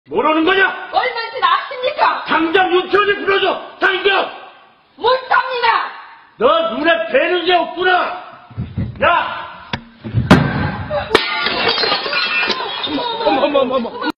뭐라는 거냐? 얼마인지 아십니까? 당장 유치원에 불러줘! 당장! 못합니다! 너 눈에 뵈는 게 없구나! 야! 어머.